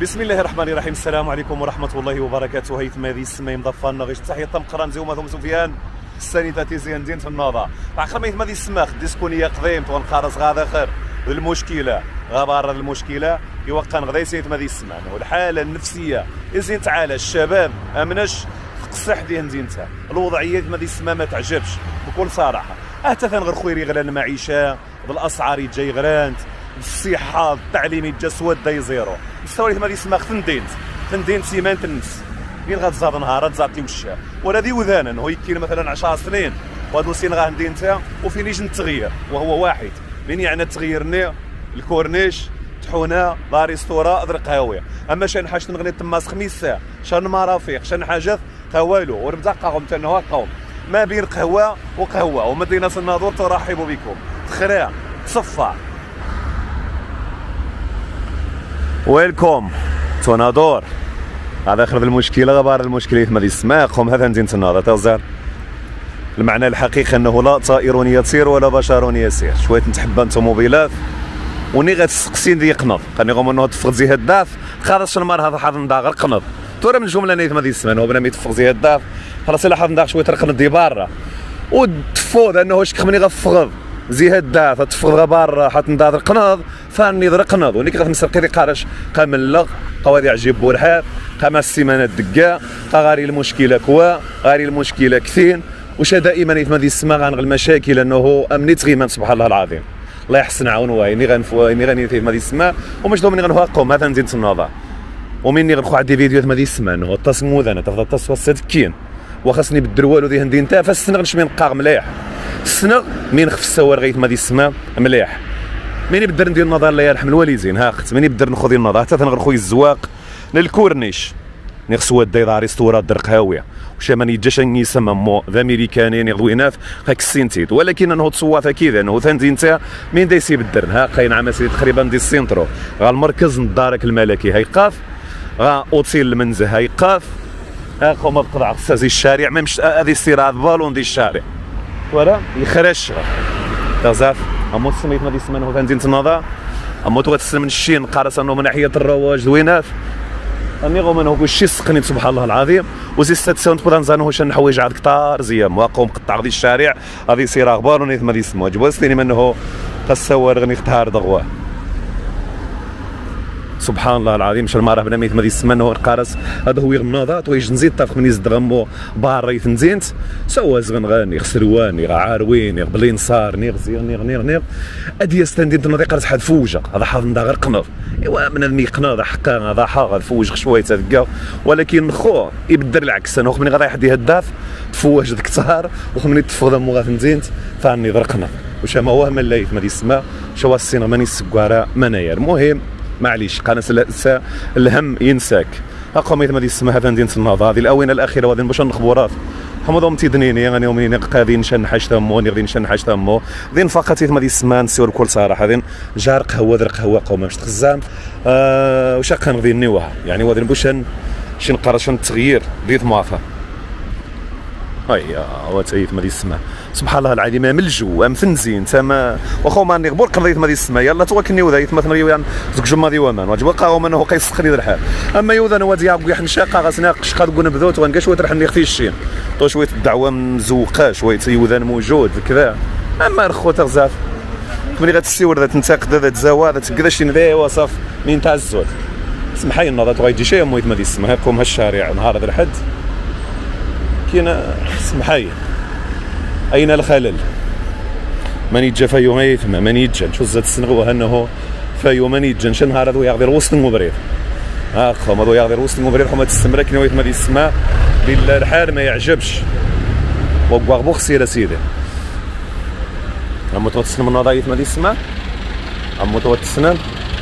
بسم الله الرحمن الرحيم. السلام عليكم ورحمه الله وبركاته. هيثم هذه السماي مضفانا غيش تحيه طمقران زوما ثم سفيان السانيتاتي زين دين النوضه عقل ما هيثم هذه السما ديسكونيه قديم تونقارص غادا خير المشكله غبار المشكله يوقع غدا سيثم هذه السما والحاله النفسيه يزين تعالى الشباب امنش تقصح ديال مدينتها الوضعيه هذه السما ما تعجبش بكل صراحه. ثاني غير خويري غلا المعيشه بالاسعار جاي غرانت الصحه التعليم يتجا سواد زيرو السوالف ما يسمى خندين سيمان تنس فين غتزاد نهار تزاد تمشى ولا ذي وذانا هو يكين مثلا 10 سنين وهادو السنين غندير انت وفين يجي التغيير وهو واحد من يعني تغيرني الكورنيش تحونه لا ريستورا ذر قهاوي اما شان حاجه نغني تماس خميس شان مرافق شان حاجات قوالو وربدا قاهم حتى هو قوم ما بين قهوه وقهوه ومدينه الناظور ترحب بكم تخرا تصفى ويلكم تونادور هذا اخر المشكله غبار المشكله ما يسمعكم هذا مدينه الناظور تزار المعنى الحقيقي انه لا طائر يطير ولا بشر يسير شويه نتحبى الطوموبيلات وني غتسقسين دي قنض قال لهم انه تفق زي هداف خلاص المار هذا حاضر نداغر قنض تورا من الجمله نيت ما يسمعنا وبلا ما يتفق زي هداف خلاص الا حاضر نداغ شويه ترقن دي برا وتفوض انه واش خمني غفغض زي هداف تفقد برا حط ندار قناض فاني ذر قناض ونيك غنسرقي قارش قامل قوادي عجيب بورحاب قام السيمانه دقا غاري المشكله كوا غاري المشكله كثين وش دائما يتم هذه السما غنغ المشاكل انه امنيت غيمان سبحان الله العظيم الله يحسن عونه اني غني في هذه السما ومش دومني غنهاقهم مثلا نزيد النظام ومني غنخو عندي فيديوهات هذه السما انه التصمود انا تفضل تصوى السدكين وخاصني بالدروال ودي هندي نتا فالسنغ نشمي نقاغ مليح السنغ مين خف السوار غيت ما دي السما مليح مين يبدر ندير النظر الله يرحم الوالدين ها اخت مين يبدر نخذ النظر حتى غير خويا الزواق للكورنيش نغسوا الدايره ريستورات در قهاويه وش ما نيجاش يسمى مو ذا امريكانيين يغضويناف هاك السنتيت ولكن انه تصوافه كذا انه ثاني انت مين دا يسيب الدرن ها قاين عماسي تقريبا دي السنترو غا المركز الدارك الملكي هاي قاف غا اوتيل المنزه هاي قاف ها قوم بقطع قصاصي الشارع ما مش هذه السيره بالون دي الشارع ولا يخرج تزاف امو سميت ما دي سمانه كان دينت النظا امو تغتسل من الشين قارص انه من ناحيه الرواج دوينات اني غو منه كلشي سقني سبحان الله العظيم وزي ست ساوند بودان زانو شن حوايج عاد كثار زيام واقوم قطع غادي الشارع غادي يصير اخبار ونيت ما دي سمو جبوستيني منه تسوار غني قطار دغوا سبحان الله العظيم شل مره بنا ميت ما يسمى قارص هذا هو النظات ويج نزيد طاف من يزد غمو بار نزينت سوا زغن غاني خسرواني عارويني بلين صار نيغ ادي يستندين النظي قارص حد فوجه هذا حاضر نداغر قنض ايوا من هذا ميقنا حقا هذا حاضر فوج شويه تلقى ولكن خو يبدل العكس انا من غادي يحد يهداف تفوج كثار ومن تفوض مو غادي نزينت فاني ذرقنا وش ما هو من لايت ما يسمى شوا السينما ماني السكواره مناير المهم معليش قناص الهم ينساك اقوم ما يسمى هذا ندير النهضه هذه الاونه الاخيره وغادي نمشيو نخبورات حمضهم تيدنيني غادي يومين قاضي نشن حاج تمو غادي نشن حاج تمو ذين فقط ما يسمى نسيو بكل صراحه ذين جار قهوه در قهوه قوم مش تخزام واش غادي نوها يعني غادي نبوشن شي نقرا التغيير ديت موافا هاي واتايت ما يسمى سبحان الله العظيم من الجو ام فنزين تما واخا ما نغبر قضيت ما يسمى يلا توكلني وذايت مثلا يعني زك جما دي ومان واجب قاو منه قيسخني الحال اما يوذا ودي يا حنشاقه غاسنا قشقا تقول نبذوت وانقاش وترح نخفي الشين تو شويه الدعوه مزوقه شويه يوذا موجود كذا اما رخو تغزاف ملي غتسيور ذات تنتقد ذات زوا ذات كذا شي نبي وصف من تاع الزول سمحي النظر تغيجي شي مويت ما يسمى يقوم هالشارع نهار هذا الحد كاين سمحي اين الخلل من يجا فيو ما يثمى من يجا نشوف زاد السنغوه انه فيو من يجا نشن نهار هذا يغدر وسط المبرير اخو ما يغدر وسط المبرير حما تستمر كي نويت ما يسمى بالله الحال ما يعجبش وبواغ بوخسي سيدي اما توتسن من نضايف ما يسمى اما توتسن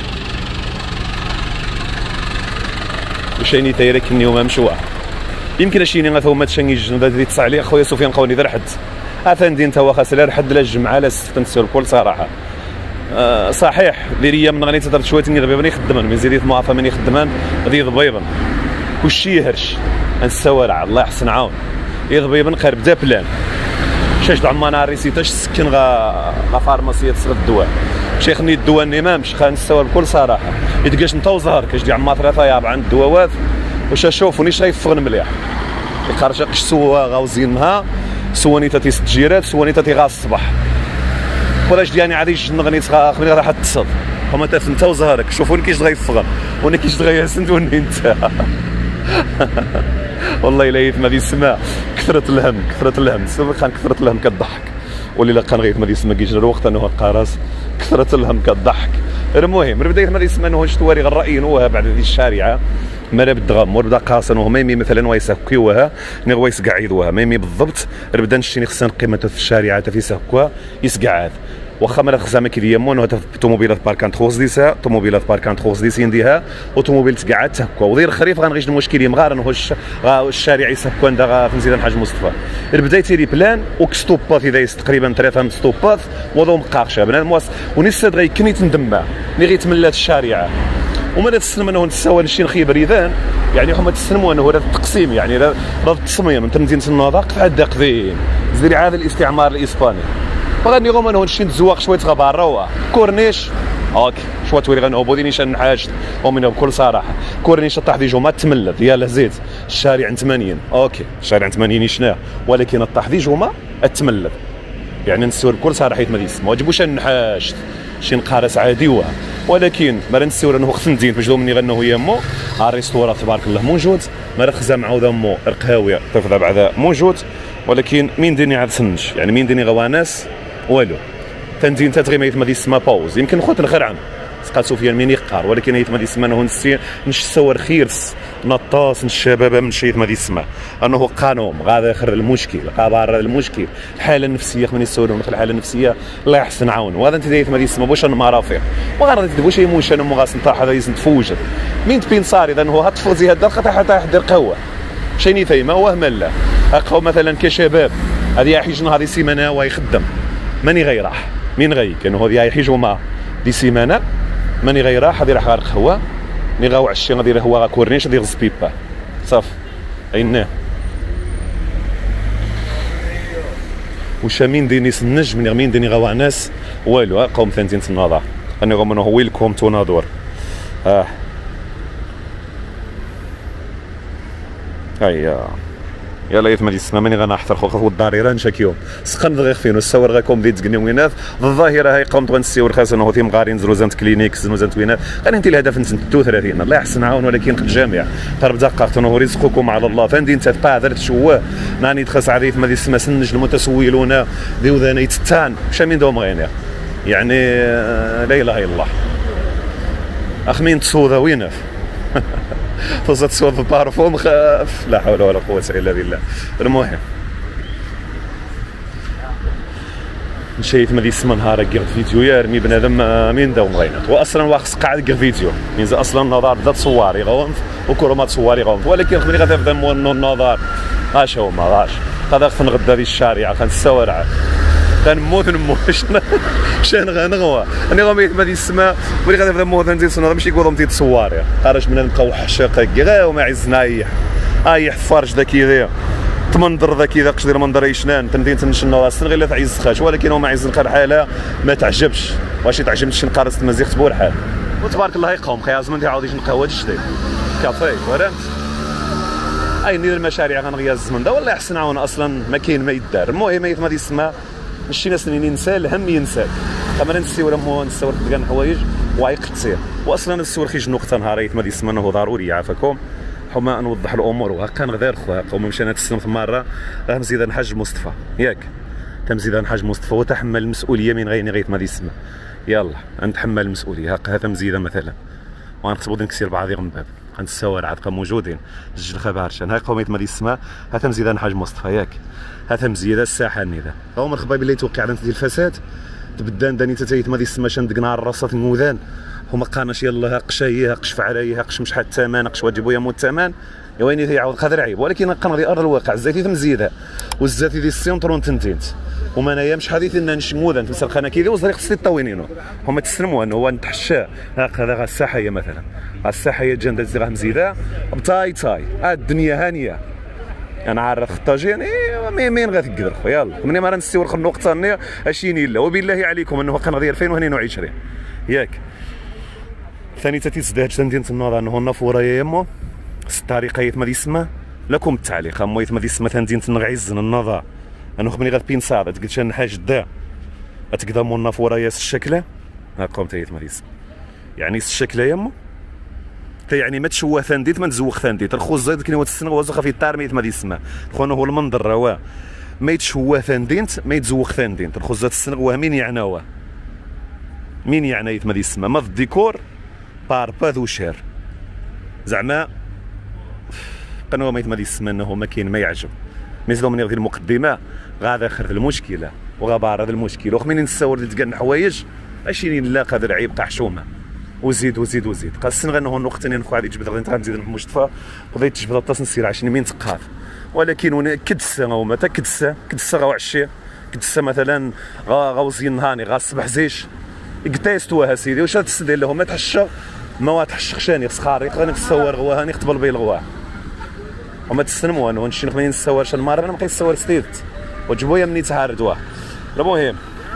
وشيني تايرك اني وما مشوا يمكن شيني غا ثوما تشني الجنود هذه تصع لي خويا سفيان قوني ذا حد اثندي انت واخا لا حد لا الجمعه لا تنسوا بكل صراحه صحيح ديريا من غني تضرب شويه تني ضبيبا يخدمان من زيديت معافى من يخدمان غادي ضبيبا كلشي يهرش السوارع الله يحسن عون يضبيبا قرب دا بلان شاش عمان ريسيتاش سكن غا فارماسيه تصرف الدواء شيخني الدواني ما مش خنسوا بكل صراحه يتقاش انت وزهر كاش دي عما ثلاثه يا عند الدواوات واش اشوفوني شايفغن مليح يقارش قش سوا غاوزينها سواني تاتي ست جيرات سواني تاتي غا الصباح ولاش ديالني عادي نغني خليني راح تصد هما تا انت وزهرك شوفوني كيش غيفغن وانا كيش غيسند وني انت والله الا يثما دي السماء كثرة الهم سبق كان كثرة الهم كضحك واللي لا كان غيث ما دي السماء كيجري الوقت انه قارص كثرة الهم كضحك المهم بداية ما دي السماء انه شتواري الراي نوها بعد هذه الشارعه مالا بالدغم وبدا قاصن وهو ميمي مثلا ويسكيوها ني هو يسقعيدوها ميمي بالضبط بدا نشتي خصنا قيمته في الشارعه في سكوا يسقعاد واخا مالا خزامه كي ديمون طوموبيلات باركان تخوص ديسا طوموبيلات باركان تخوص ديسين ديها وطوموبيل تقعد تهكوا ودير الخريف غنغيش المشكل مغار انه الشارع يسكوا عند في مزيان الحاج مصطفى بدا تيري بلان وكستوبات اذا تقريبا 3 ستوبات وضو مقاقشه بنادم ونسد غيكني تندمع ني غيتملات الشارعه وما تسلم انه نساوى شي نخيب ريدان يعني هما تسلموا انه هذا التقسيم يعني هذا التصميم انت مدينه النهضه قطعه قديم زيري عاد الاستعمار الاسباني بغاني غوما انه نمشي نتزوق شويه غباره كورنيش اوكي شويه تولي غنهبوا ديني شان حاجه ومن بكل صراحه كورنيش طاح دي جوما تملد يا لزيت الشارع 80 اوكي الشارع 80 شناه ولكن طاح دي جوما تملد يعني نسول بكل صراحه ما يسمى واجبوش نحاجت شي نقارس عادي ولكن ما نسيور انه خصنا نزين باش مني غنه يمو الريستورات تبارك الله موجود ما خزام عاود امو القهاويه تفضل بعدا موجود ولكن مين ديني عاد سنج يعني مين ديني غواناس والو تندين تاتغي ما يتما دي سما باوز يمكن خوت نخرعن سقات سفيان مين يقار ولكن يتما دي سما انه نش صور خيرس نطاس الشباب من شيء ما دي سما انه قانون غادا اخر المشكل قابار المشكل الحاله النفسيه خمني السوداء ونخل الحاله النفسيه الله يحسن عون وهذا انت ديت ما دي سما واش المرافق وغادي تدوي شي موش انا مغاس نطاح هذا يزن تفوجد مين تبين صار اذا هو هتفوزي هذا حتى يحضر قهوه شيني ثيما وهم لا اقوا مثلا كشباب هذه يحيجنا هذه سيمانه ويخدم ماني غيراح مين غي كانوا هذه يحيجوا ما دي سيمانه ماني غيراح هذه راح غير قهوه ني غاو عشي غادي هو كورنيش غادي يغز بيبا صافي عيناه وشامين ديني سنج من مين ديني غاو ناس والو قوم ثانتين النظر اني غوم انه ويلكم تو نادور هيا يلا يثما دي السما ماني غنحضر خوخ الضريره نشاكيهم سخن دغيا فين السوار غاكم ديت تقنيو وينات الظاهره هاي قوم تغنسيور خاص انه تيم غارين زروزانت كلينيك زروزانت وينات غادي انت الهدف نسن 32 الله يحسن عاون ولكن قد جامع قرب دققت انه رزقكم على الله فندي انت تبقى درت شواه ناني تخص عريف ما دي السما سنج المتسولون ذو ذاني تتان شامين دوم غينا يعني لا اله الا الله اخمين تصوذا وينات توصل تصوذ بارفوم خاف لا حول ولا قوة إلا بالله المهم نشيت ما دي السما نهار قرد فيديو يرمي بنادم مين داوم غينات واصلا واخص قاعد قرد فيديو مين اصلا النظار بدا تصواري غونت وكره ما تصواري غونت ولكن خليني غتبدا النظار اش هو ما غاش هذا خصنا نغدا في الشارع خنساور غنموت شان غنغوا اني غادي ما دي السماء ولي غادي نبدا نموت نزيد صنع ماشي يقولوا متي تصواري خرج من نبقاو حشاقه كاع وما عزنا اي فرج ذاك كذا تمنظر ذاك كذا قش دير منظر يشنان تندين تنشنو راسن غير لا تعز خاش ولكن هو ما عز نقر حاله ما تعجبش واش تعجبني نقارس المزيغ تبور حال وتبارك الله يقوم خي عزمن عاود يجي نقهوه الجديد كافي فهمت اي ندير المشاريع غنغيا الزمن ده والله يحسن عاون اصلا ما كاين ما يدار المهم ما دي السماء ماشي ناس اللي ننسى الهم ينساك كما ننسي ولا مو نسور كاع الحوايج وعيق تصير واصلا السور خيج نقطه نهاريت ما دي السماء انه ضروري عافاكم حما نوضح الامور وهكا غير خويا قوم مشينا تسلم في مره راه مزيد الحاج مصطفى ياك تمزيد الحاج مصطفى وتحمل المسؤوليه من غير غيت ما دي السماء يلا نتحمل المسؤوليه هكا هذا مزيده مثلا وغنكتبوا نكسير بعض من باب غنتساور عاد موجودين جوج الخبارشان هاي قوميه مدي السماء هذا مزيد الحاج مصطفى ياك هذا مزيد الساحه النيده هو من الخبايب اللي توقع عند ديال الفساد تبدا داني تتيت مدي السماء شان دقنا الرصات الموذان هما قاناش يلا قشايه قش فعليه قش مش حتى الثمن قش واجبوا يموت الثمن يا ويني يعاود قادر عيب ولكن قنغي ارض الواقع الزاتي مزيده والزاتي دي السنترون تنتينت وما نايمش حديث ان نشموذا تمسك انا كيدي وزري خصني طوينينو هما تسلموا انه هو نتحشى هكذا غا الساحيه مثلا الساحيه جنده زي غا مزيده بتاي تاي الدنيا هانيه انا عارف خطاجي يعني مين غتقدر يلا مني ما نستورخ النقطه ثانيه اشيني لا وبالله عليكم انه قناه 2022 ياك ثاني تتزداد تندين النهار انه النافوره يا يمو الطريقه يتما يسمى لكم التعليق اما يتما يسمى تندين تنغعز النظر انه خمني غتبين صاد تقول شان حاجه دا تقدر مو النافوره يا الشكله قوم تيتما يسمى يعني الشكله يمو يعني ما تشوه ثانديت ما تزوخ ثانديت الخوز زايد كاين وتسنغ وزخه في التار ميت ما يسمى خونا هو المنظر راه ما يتشوه ثانديت ما يتزوخ ثانديت الخوز تسنغ واه مين يعناوه مين يعني يتما يسمى ما الديكور بار با ذو شير زعما قنوه ما يتما يسمى انه ما كاين ما يعجب ميزلو من هذه المقدمه غادا خرج المشكله وغابار هذا المشكل وخمين نساور اللي تقال حوايج اشي لا قادر عيب قاع حشومه وزيد وزيد وزيد قاسن غير انه نقطه نخو غادي تجبد غادي نزيد مصطفى قضيت تجبد الطاس نسير 20 مين تقاف ولكن هنا كدسه وما تا كدسه غا عشي كدسه مثلا غاوزين نهاني غا الصبح زيش قتايستوها سيدي واش تسدي لهم ما تحشى ما تحشخشاني سخاري غادي نتصور غوا هاني قتبل بي الغوا وما تستلموا انا ونشي نخمين نتصور شان مره انا ما كنتصور ستيت وجبويا مني تهاردوا المهم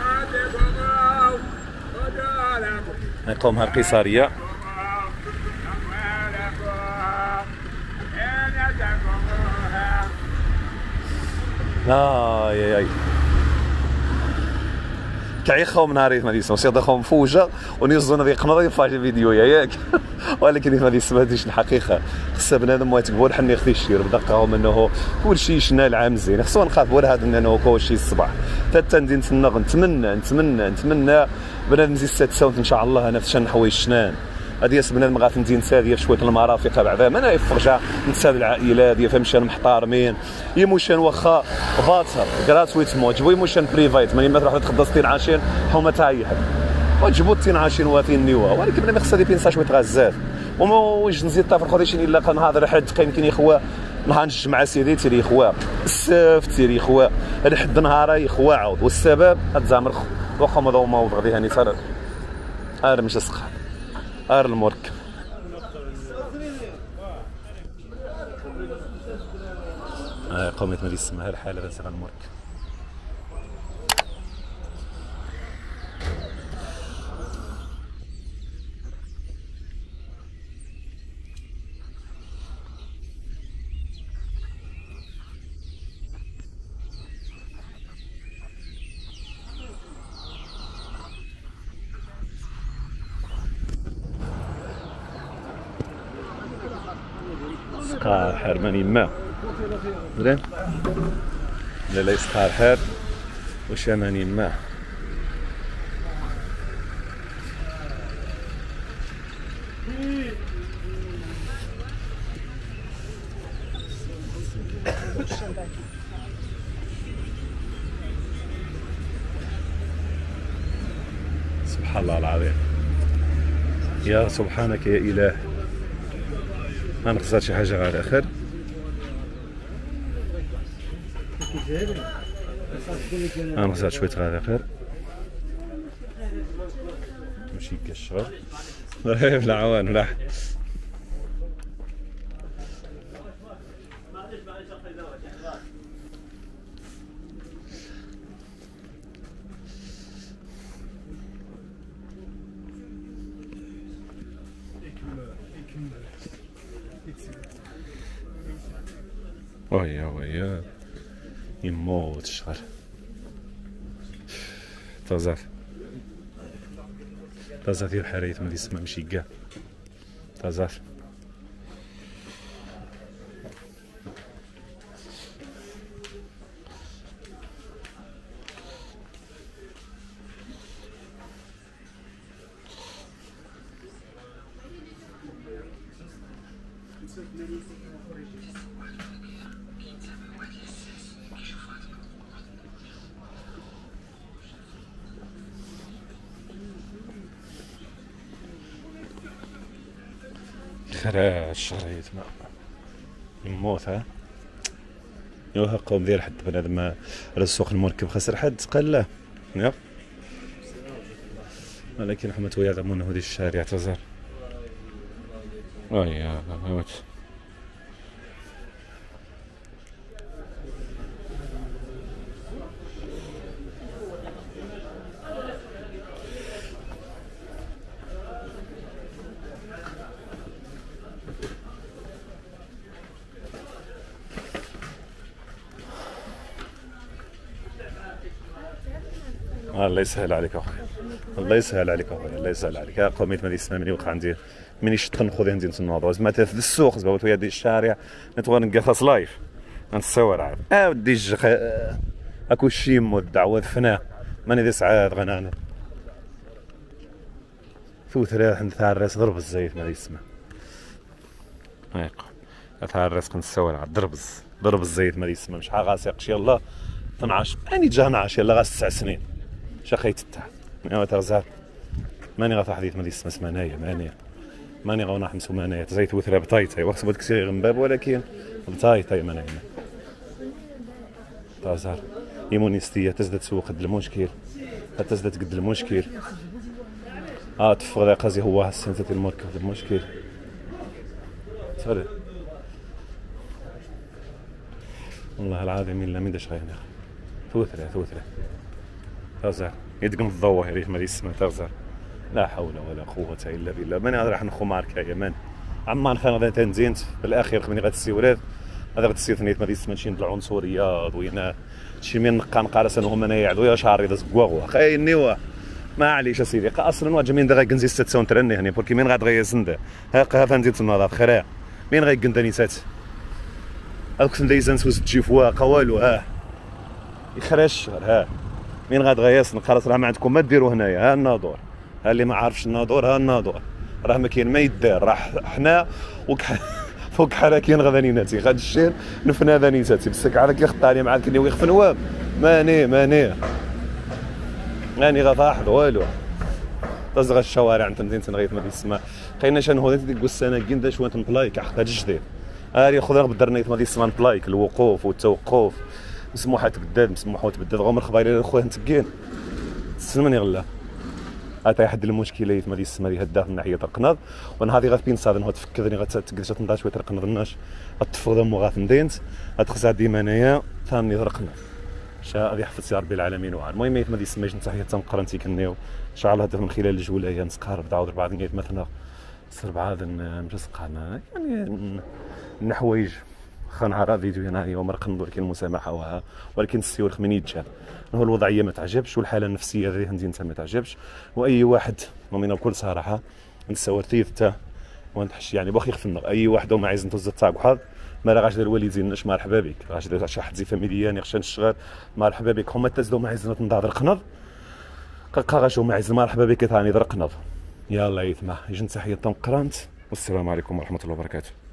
نقوم القيصريه اي كيخاو من نهاريت ما ديسمو سي داخل فوجه ونيزون هذيك قناه فاجي فيديو ياك ولكن ما ديسمهاش الحقيقه خص بنادم ما يتقبل حني خدي الشير بدقهم انه كلشي شنا العام زين خصو نخاف ولا هذا انه كلشي الصباح حتى ندير نتمنى بنادم زي 6 ساعات ان شاء الله انا في شان حوايج شنان هذه بنادم غادي ندير نساديه في شويه المرافق بعدا ما يفرجع نتساد العائله ديال فهمشان محترمين يموشان واخا فاتر غراتويتمون جبوي موشان بريفايت ماني ما تروح تخدم 60 عاشين حومه تاع اي حد وتجبو 60 عاشين واتين نيوا ولكن بلا ما خصها دي بينسا شويه غازات وما واش نزيد طافر خديش الا كنهضر حد كاين كاين اخوا نهانش مع سيدي تيري اخوا السافت تيري اخوا لحد نهار اخوا عاود والسبب الزامر واخا موضوع غادي هاني صار مش اسقى المرك قومت ما اسمها الحاله بس على المرك سقار حرماني ما زين لا يسقار حر وشماني ما سبحان الله العظيم يا سبحانك يا إله انا خسرت شي حاجه على الاخر انا خسرت شويه على الاخر ماشي كشغل لا عوان لا ويا يموت الشهر طازات ديال الحرايت ما يسمع ماشي كاع طازات خراج شريت ما يموت ها يوها قوم ديال حد بنادم السوق المركب خسر حد قال لا يا ولكن حمت ويا ضمن هذه الشارع تزار يا موت الله يسهل عليك اخويا، الله يسهل عليك اخويا، الله يسهل عليك. يا قوميت ما يسمع مني وقع عندي مني شت نخذ عندي نتنوض زعما في السوق زعما ويا دي الشارع نتوغا نلقى خاص لايف نتصور عاد ودي اكو الشيم والدعوه فنا ماني ذي سعاد غنانا ثوث راح نتاع الراس ضرب الزيت ما يسمع هيك تاع الراس نتصور عاد ضرب الزيت ما يسمع مش غاس يقشي الله 12 يعني جا 12 يلا غاس 9 سنين شقيت تاع يا تغزال ماني غاف حديث ما يسمع اسمها ماني غاونا نحمسو مانايا زيت وثرا بطايتاي وقت بغيت كثير غنباب ولكن بطايتاي مانايا تازار ايمونيستيه تزداد سوق قد المشكل تزداد قد المشكل تفرق قصدي هو هالسنتة المركب المشكل تفرق والله العظيم الا من داش غير ثوثرة تازار يدقم الضوء يريح ما يسمع تازار لا حول ولا قوة الا بالله ماني راح نخو ماركا يا مان عمان خان غدا تنزينت في الاخير خمني غتسي ولاد هذا غتسي ثنيت ما يسمى شي نطلعوا نصوريا ضوينا شي من نقا نقارسن هما انا يعدو يا شعري داز كواغو خاي نيوا ما عليش اسيدي اصلا واجا من دغا كنزي 6 ترني هنا بوركي من غاد غيزند هاكا نزيد النظافه خير من غيكندني سات هاك سنديزان سوز تجيفوا قوالو يخرج من غاد غياس نقارس راه ما عندكم ما ديروا هنايا الناظور اللي ما عارفش الناظور الناظور راه ما كاين ما يدار راه حنا فوق حراكين غادي ناتي غاد الشين نفنا ذا نيتاتي بسك على كي خطاني معاك كني ويخف نواب ماني غفاحظ والو تزغى الشوارع انت مدينه نغيث ما يسمى قينا شان هو ديك السنه كين شويه نبلايك حق جديد خذ راه بدرنيت ما يسمى نبلايك الوقوف والتوقف مسموحه تبدل مسموحه تبدل غمر خبايري خويا نتكين تسلمني غلا هاتا يحد المشكله ما يسمى هدا من ناحيه القناض وانا هذه غتبين صاد انه تفكرني غتقدر تنضا شويه القناض الناش غتفرض مو غاف ندينت غتخزع ديما انايا ثاني رقنا شاء هذه حفظت يا ربي العالمين وعاد المهم ما يسميش نتاع حتى نقرنتي كنيو ان شاء الله هذا من خلال الجوله نتقارب دعوه بعض نيت مثلا سربعه مش سقانا يعني الحوايج خنعرى فيديو هنا هي ومرقن ولكن المسامحه ولكن السيور خمني يتجاب هو الوضعيه ما تعجبش والحاله النفسيه اللي عندي انت ما تعجبش واي واحد مؤمن بكل صراحه نتساور تيفتا ونحش يعني باخي يخفنا اي واحد وما عايز نتوز تاع حظ ما راه غاش الوالدين اش مرحبا بك غاش دير شي حد زي فاميليا يخشى الشغال مرحبا بك هما تزدو ما عايزين نضاد رقنض قا غاش هما عايزين مرحبا بك ثاني رقنض يلا يتما يجي تحيه قرانت والسلام عليكم ورحمه الله وبركاته.